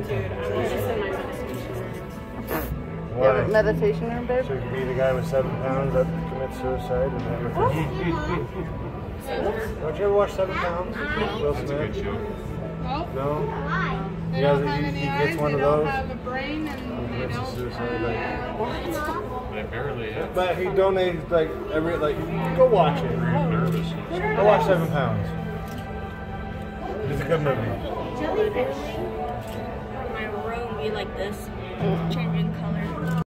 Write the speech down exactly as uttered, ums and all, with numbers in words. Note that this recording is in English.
Dude, I'm just in my meditation room. You have a meditation room, babe? So you could be the guy with seven pounds that commits suicide and everything. Don't you ever watch Seven Pounds? Will That's a Smith? good show. No? They He, don't has, have he, any he eyes, gets one they of don't those. have a brain, and He they commits don't. suicide. Like, They barely have. but he donates like every like. Go watch it. Nervous. Go watch Seven Pounds. It's a good movie. My room be like this, changing color.